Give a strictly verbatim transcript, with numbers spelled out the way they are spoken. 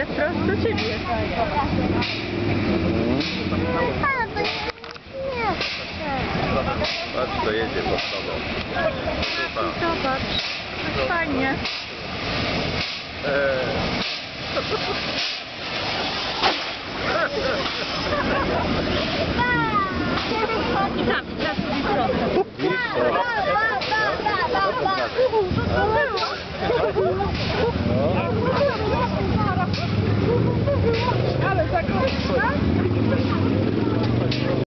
jest prosto do ciebie. A, to nie, nie chcę. Patrz, to jedzie pod tobą. Zobacz, fajnie. Eee.